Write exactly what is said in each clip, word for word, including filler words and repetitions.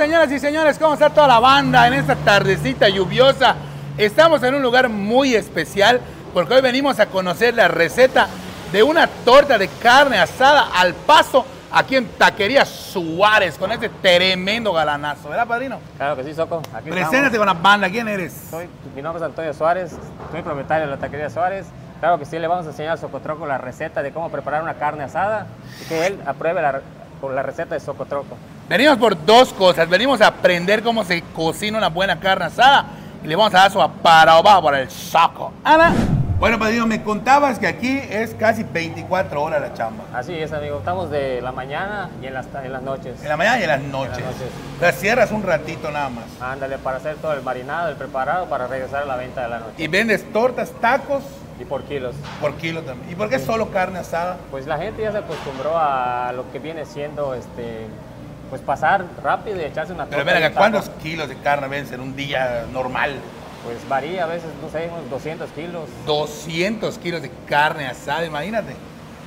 señoras y señores, ¿cómo está toda la banda en esta tardecita lluviosa? Estamos en un lugar muy especial porque hoy venimos a conocer la receta de una torta de carne asada al paso aquí en Taquería Suárez con este tremendo galanazo, ¿verdad, padrino? Claro que sí, Soco. Aquí Preséntate estamos. con la banda, ¿quién eres? Soy, mi nombre es Antonio Suárez, soy propietario de la Taquería Suárez. Claro que sí, le vamos a enseñar a Socotroco la receta de cómo preparar una carne asada y que él apruebe la, la receta de Socotroco. Venimos por dos cosas. Venimos a aprender cómo se cocina una buena carne asada y le vamos a dar su aparato por el saco. Ana. Bueno, padrino, me contabas que aquí es casi veinticuatro horas la chamba. Así es, amigo. Estamos de la mañana y en las, en las noches. En la mañana y en las noches. En las noches. La cierras un ratito nada más. Ándale, para hacer todo el marinado, el preparado, para regresar a la venta de la noche. Y vendes tortas, tacos. Y por kilos. Por kilo también. ¿Y por qué solo carne asada? Pues la gente ya se acostumbró a lo que viene siendo, este, pues pasar rápido y echarse una torta. Pero ven acá, y un taco. ¿cuántos kilos de carne vendes en un día normal? Pues varía, a veces, no sé, unos doscientos kilos. doscientos kilos de carne asada, imagínate.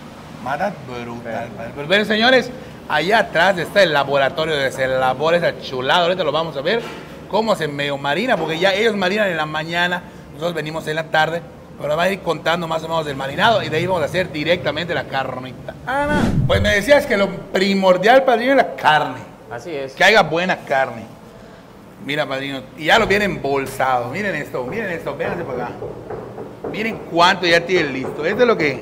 Mata brutal. Sí. Pero, pero señores, allá atrás está el laboratorio donde se elabora esa chulada. Ahorita lo vamos a ver cómo se medio marina, porque ya ellos marinan en la mañana, nosotros venimos en la tarde, pero va a ir contando más o menos del marinado y de ahí vamos a hacer directamente la carnita. Ana, pues me decías que lo primordial, padrino, es la carne. Así es. Que haya buena carne. Mira, padrino, y ya lo viene embolsado. Miren esto, miren esto, véanse para acá. Miren cuánto ya tiene listo. Esto es lo que,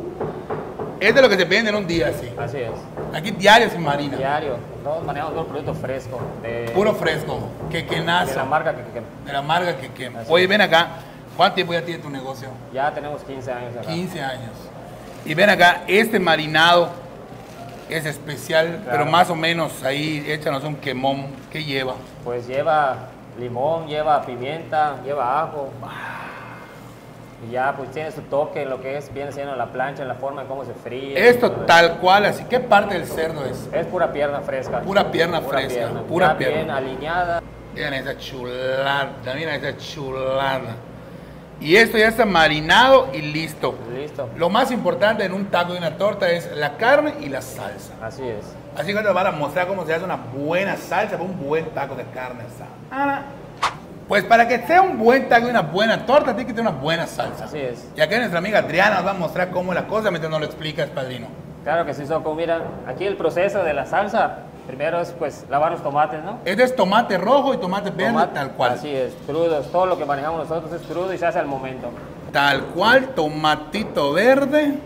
esto es lo que se vende en un día, así. Así es. Aquí diario se marina. Diario. Nosotros manejamos un producto fresco. De, Puro fresco, que que nace. de la marca que, que De la marca que quema. Así Oye, es. ven acá, ¿cuánto tiempo ya tiene tu negocio? ya tenemos quince años acá. quince años. Y ven acá, este marinado es especial, Claro. pero más o menos ahí échanos un quemón. ¿Qué lleva? Pues lleva limón, lleva pimienta, lleva ajo. Y ya pues tiene su toque en lo que es, viene siendo la plancha, en la forma en cómo se fríe. Esto todo eso. tal cual, así. ¿Qué parte del cerdo es? Es pura pierna fresca. Pura pierna fresca, pierna. pura Ya pierna. bien alineada. Miren esa chulada, miren esa chulada. Y esto ya está marinado y listo. Listo. Lo más importante en un taco y una torta es la carne y la salsa. Así es. Así que te van a mostrar cómo se hace una buena salsa para un buen taco de carne asada. Pues para que sea un buen taco y una buena torta, tiene que tener una buena salsa. Así es. Y aquí nuestra amiga Adriana nos va a mostrar cómo es la cosa mientras nos lo explicas, padrino. Claro que sí, Soco. Mira, aquí el proceso de la salsa, primero es pues lavar los tomates, ¿no? Este es tomate rojo y tomate verde, Tomate, tal cual. Así es, crudos. Todo lo que manejamos nosotros es crudo y se hace al momento. Tal cual, tomatito verde.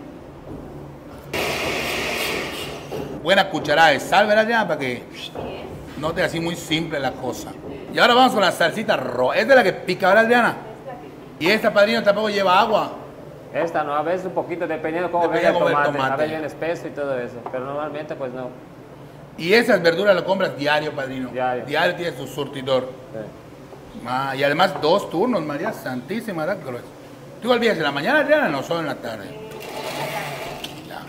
Buena cucharada de sal, ¿verdad, ya? Para que no te así muy simple la cosa. Y ahora vamos con la salsita roja. Esta es la que pica, ¿verdad, Adriana? Y esta, padrino, tampoco lleva agua. Esta no, a veces un poquito, dependiendo cómo venga el Dependiendo cómo tomate. el tomate. A veces viene espeso y todo eso, pero normalmente pues no. Y esas verduras las compras diario, padrino. Diario. Diario tienes tu surtidor. Sí. Ah, y además dos turnos, María Santísima, ¿verdad? ¿Tú igual vienes en la mañana, Adriana, no solo en la tarde? Ya.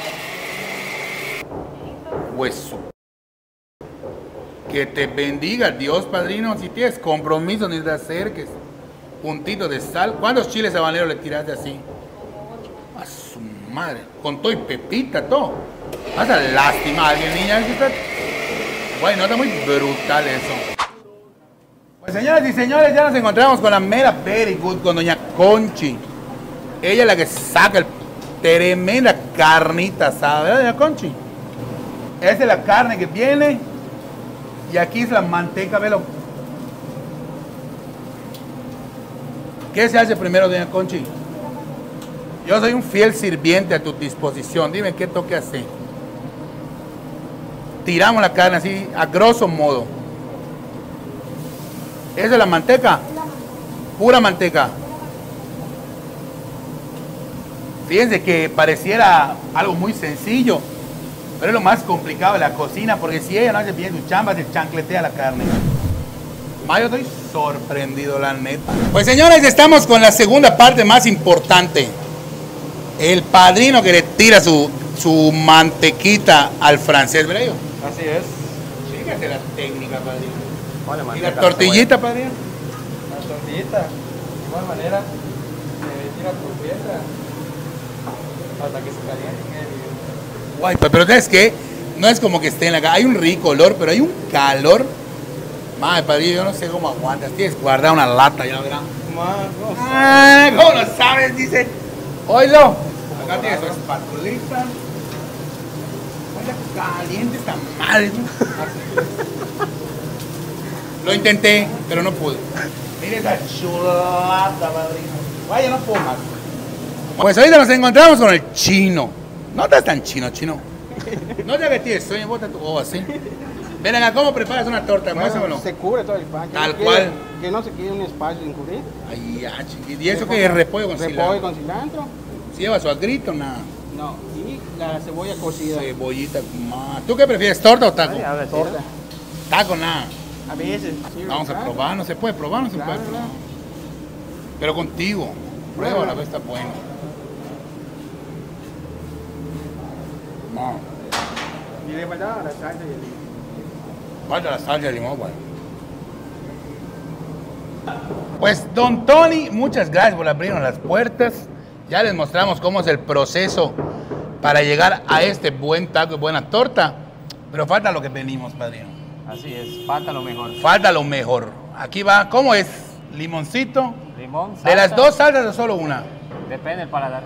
Hueso. Que te bendiga Dios, padrino. Si tienes compromiso, ni te acerques. Puntito de sal. ¿Cuántos chiles habaneros le tiraste así? A su madre. Con todo y pepita, todo. Vas a lastimar a alguien, niña. Bueno, está muy brutal eso. Pues señoras y señores, ya nos encontramos con la mera very good, con doña Conchi. Ella es la que saca el tremenda carnita asada, ¿verdad, doña Conchi? Esa es la carne que viene. Y aquí es la manteca, velo. ¿Qué se hace primero, doña Conchi? Yo soy un fiel sirviente a tu disposición. Dime qué toque hacer. Tiramos la carne así, a grosso modo. ¿Esa es la manteca? Pura manteca. Fíjense que pareciera algo muy sencillo, pero es lo más complicado de la cocina, porque si ella no hace bien su chamba, se chancletea la carne. Ma, yo estoy sorprendido, la neta. Pues señores, estamos con la segunda parte más importante. El padrino que le tira su, su mantequita al francés, ¿verdad? Así es. Fíjate la técnica, padrino. Ponle ¿Y manteca, la tortillita, padrino? La tortillita, de igual manera, se tira por piedra hasta que se caliente. Guay, pero ¿sabes qué? No es como que esté en la casa. Hay un rico olor, pero hay un calor. Madre, padrino, yo no sé cómo aguantas. Tienes guardar una lata, ya verán. Más, no sé. Ah, ¿cómo lo sabes? Dice. Oílo. Acá tienes su espatulita. Vaya caliente esta madre. Lo intenté, pero no pude. Mira esa chulata, padrino. Vaya, no puedo más. Pues ahorita nos encontramos con el chino. No estás tan chino, chino. No te que tienes sueño, bota tu ojo así. Ven acá, ¿cómo preparas una torta? Bueno, Muéstramelo. se cubre todo el pan. que Tal no cual. quede- que no se quede un espacio sin cubrir. Ay, ya, chiquito. ¿Y eso qué es repollo con Repollo cilantro? con cilantro. ¿Si lleva su agrito? Nada. No. Y la cebolla cocida. Cebollita, más. ¿Tú qué prefieres, torta o taco? Ay, a ver, Torta. Taco, nada. A veces. sí, Vamos a claro. probar, no se puede probar, no se Claro, puede probar. claro. Pero contigo. Prueba la vez está bueno. No. Y le faltaba la salsa y el limón. Falta la salsa de limón, güey. Pues, don Tony, muchas gracias por abrirnos las puertas. Ya les mostramos cómo es el proceso para llegar a este buen taco y buena torta. Pero falta lo que venimos, padrino. Así es, falta lo mejor. Falta lo mejor. Aquí va, ¿cómo es? Limoncito. Limón, ¿De las salsa, dos salsas o solo una? Depende del paladar.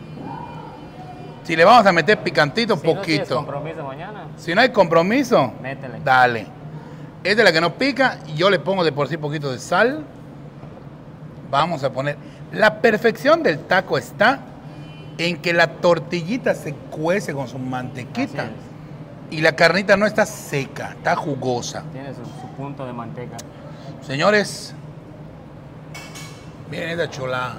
Si le vamos a meter picantito, Si no tienes poquito. compromiso mañana, Si no hay compromiso, métele. dale. Es de la que no pica y yo le pongo de por sí poquito de sal. Vamos a poner. La perfección del taco está en que la tortillita se cuece con su mantequita Así y la carnita no está seca, está jugosa. Tiene su, su punto de manteca. Señores, miren esta chulada.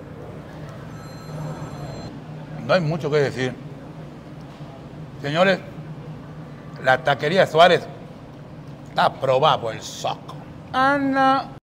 No hay mucho que decir. Señores, la taquería Suárez está aprobada por el saco. Anda.